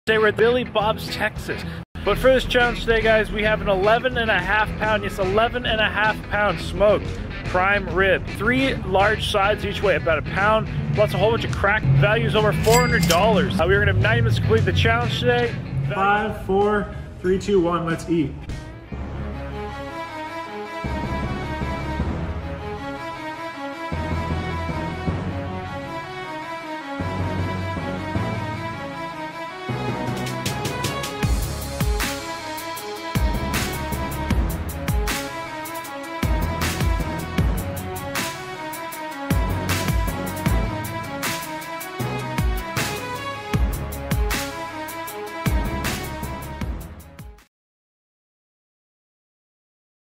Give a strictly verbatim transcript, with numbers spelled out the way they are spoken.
Today we're at Billy Bob's, Texas. But for this challenge today, guys, we have an eleven and a half pound, yes, eleven and a half pound smoked prime rib. Three large sides, each weigh about a pound, plus a whole bunch of crack. Values over four hundred dollars. Uh, we're gonna have ninety minutes to complete the challenge today. Five, four, three, two, one, let's eat.